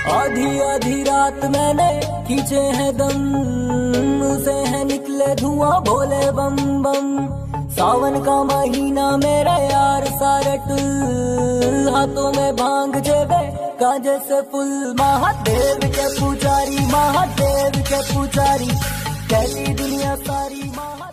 आधी आधी रात मैंने खींचे हैं दम, उसे है निकले धुआं भोले बम बम। सावन का महीना मेरे यार सारे टुल, हाथों में भांग जेबे गांजे से फुल। महादेव के पुजारी, महादेव के पुजारी, कहती दुनिया सारी।